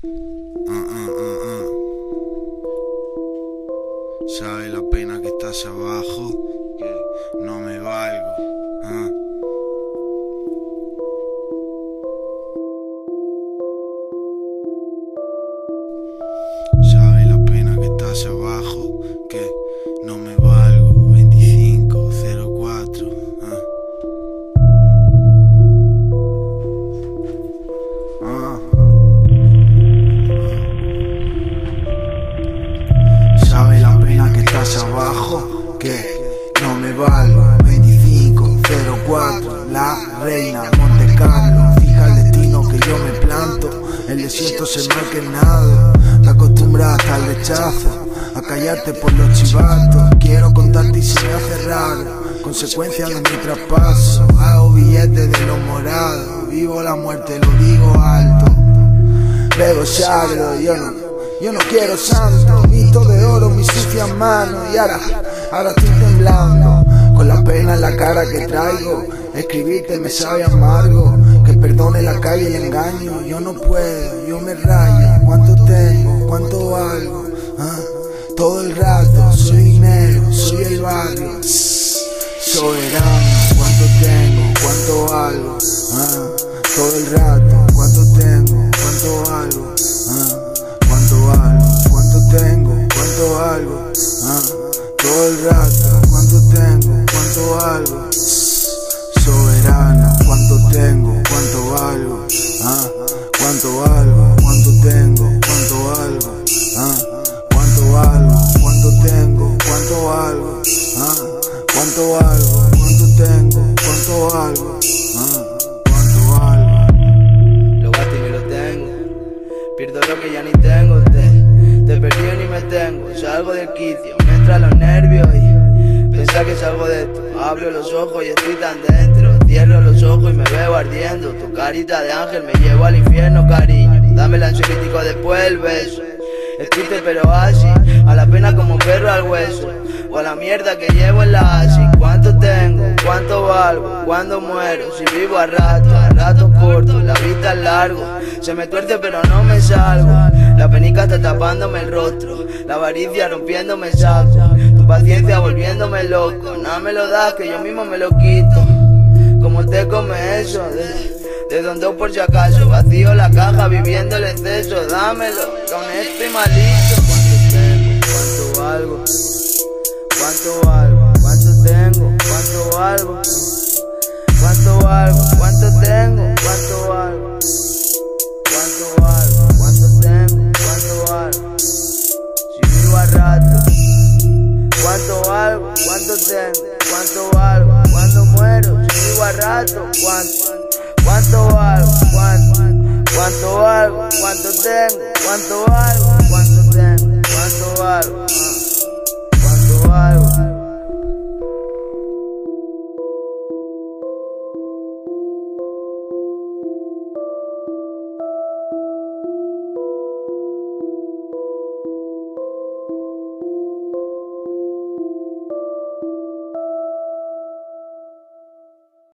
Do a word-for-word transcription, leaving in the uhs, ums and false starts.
Uh, uh, uh, uh. Sabe la pena que estás abajo, que no me valgo. Uh. Sabe la pena que estás abajo, que no me valgo. Veinticinco cero cuatro. Uh. Uh. Sabe la pena que estás abajo, que no me valgo. Veinticinco cero cuatro, la reina, Monte Carlo. Fija el destino que yo me planto. El desierto se me ha quemado. Te acostumbras hasta el rechazo, a callarte por los chivatos. Quiero contarte y se me hace raro. Consecuencia de mi traspaso. Hago billetes de los morados. Vivo la muerte, lo digo alto. Bebo sagro, yo no Yo no quiero santo, visto de oro mis sucias manos. Y ahora, ahora estoy temblando, con la pena en la cara que traigo. Escribirte me sabe amargo, que perdone la calle y el engaño. Yo no puedo, yo me rayo. ¿Cuánto tengo? ¿Cuánto valgo? ¿Ah? Todo el rato, soy dinero, soy el barrio. Soberano, ¿cuánto tengo? ¿Cuánto valgo? ¿Ah? Todo el rato, ¿cuánto tengo? ¿Cuánto valgo? ¿Ah? ¿Cuánto valgo? ¿Cuánto tengo? ¿Cuánto valgo? ¿Ah? Todo el rato, ¿cuánto tengo? ¿Cuánto valgo? Soberano, ¿cuánto tengo? ¿Cuánto valgo? ¿Ah? ¿Cuánto valgo? ¿Cuánto tengo? ¿Cuánto valgo? ¿Ah? ¿Cuánto valgo? ¿Cuánto tengo? ¿Cuánto valgo? ¿Ah? ¿Cuánto valgo? ¿Cuánto tengo? ¿Cuánto valgo? ¿Ah? ¿Cuánto valgo? Lo gasto y me lo tengo. Pierdo lo que ya ni tengo. Te, te perdí y ni me tengo. Salgo del quicio, me entran los nervios y pensar que salgo de esto. Abro los ojos y estoy tan dentro. Cierro los ojos y me veo ardiendo. Tu carita de ángel me llevo al infierno, cariño. Dame el ansiolítico, después el beso. Es triste pero así, a la pena como perro al hueso, o a la mierda que llevo en la asi. ¿Cuánto tengo? ¿Cuánto valgo? ¿Cuándo muero? Si vivo a rato, a rato corto, la vista es largo. Se me tuerce pero no me salgo. La penica está tapándome el rostro, la avaricia rompiéndome el saco, tu paciencia volviéndome loco. No me lo das que yo mismo me lo quito. ¿Cómo te come eso? De De donde por si acaso, vacío la caja viviendo el exceso. Dámelo, con estoy malito. ¿Cuánto tengo? ¿Cuánto valgo? ¿Cuánto valgo? ¿Cuánto tengo? ¿Cuánto valgo? ¿Cuánto valgo? ¿Cuánto tengo? ¿Cuánto valgo? ¿Cuánto valgo? ¿Cuánto tengo? ¿Cuánto valgo? Si vivo a rato. ¿Cuánto valgo? ¿Cuánto tengo? ¿Cuánto valgo? ¿Cuándo muero? Si vivo a rato. ¿Cuánto? ¿Cuánto valgo? ¿Cuánto? ¿Cuánto valgo? ¿Cuánto tengo? ¿Cuánto valgo? ¿Cuánto tengo? ¿Cuánto valgo?